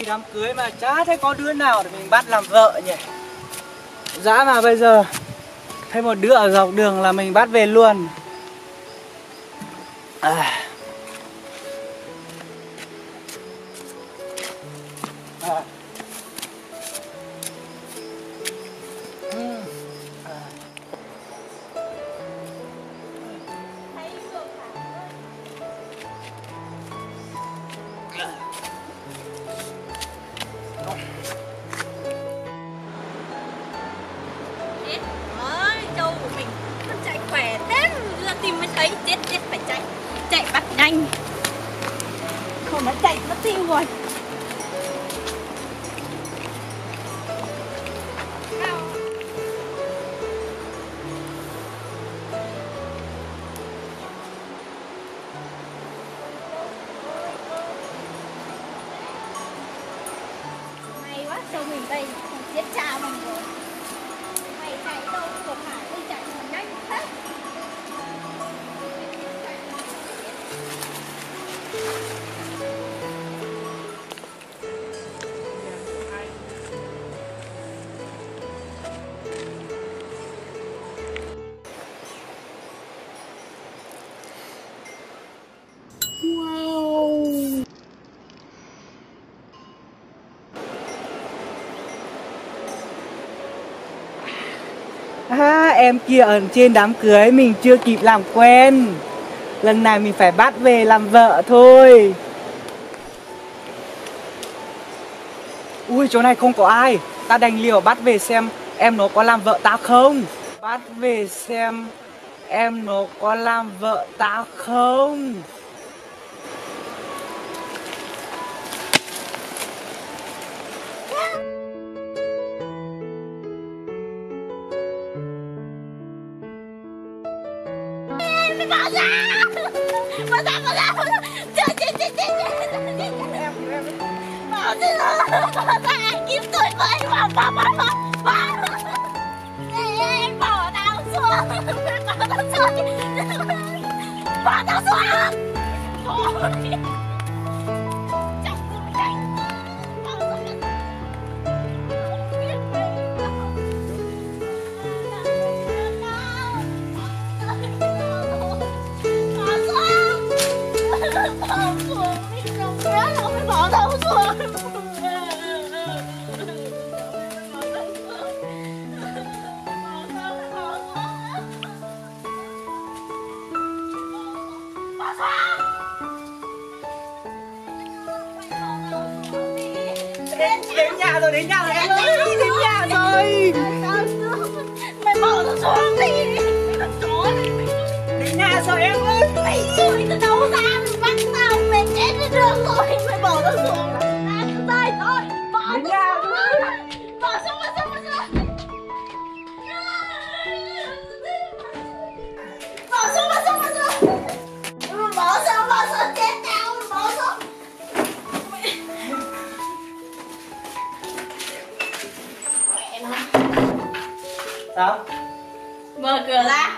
đám cưới mà chả thấy có đứa nào để mình bắt làm vợ nhỉ. Dã mà bây giờ thấy một đứa ở dọc đường là mình bắt về luôn. À. À. Trâu của mình nó chạy khỏe thế ra tìm mới thấy, chết phải chạy bắt nhanh, không nó chạy mất tiêu rồi. May quá, trâu mình đây giết cha mình rồi. Mày chạy đâu còn Hải đi chạy còn nhanh thế. Wow. À, em kia ở trên đám cưới mình chưa kịp làm quen. Lần này mình phải bắt về làm vợ thôi. Ui, chỗ này không có ai. Ta đành liều bắt về xem em nó có làm vợ tao không. Bắt về xem em nó có làm vợ tao không. Bỏ ra! Bỏ ra! Chết! Bỏ ra! Anh kiếm tuổi mới bỏ! Em bỏ tao xuống! Bỏ tao xuống! Bỏ tao xuống. Đến nhà rồi em ơi, đến nhà rồi. Mày bỏ tao xuống đi. Đến nhà rồi em ơi. Mày chui từ đâu ra, mày bắt tao, mày chết đi được rồi. Mày bỏ tao xuống. Đây rồi, bỏ tao xuống. Bỏ xuống. Bỏ xuống, chết tao, bỏ xuống. Sao? Mở cửa ra.